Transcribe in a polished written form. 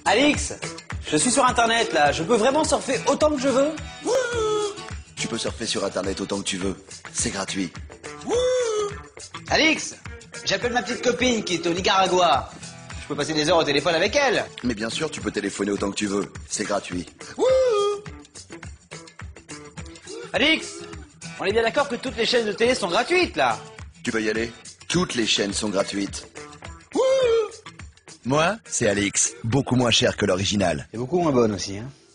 Alix, je suis sur internet là, je peux vraiment surfer autant que je veux? Tu peux surfer sur internet autant que tu veux. C'est gratuit. Alix, j'appelle ma petite copine qui est au Nicaragua. Je peux passer des heures au téléphone avec elle. Mais bien sûr, tu peux téléphoner autant que tu veux. C'est gratuit. Alix, on est bien d'accord que toutes les chaînes de télé sont gratuites là? Tu peux y aller? Toutes les chaînes sont gratuites. Moi, c'est Alix. Beaucoup moins cher que l'original. C'est beaucoup moins bonne aussi, hein.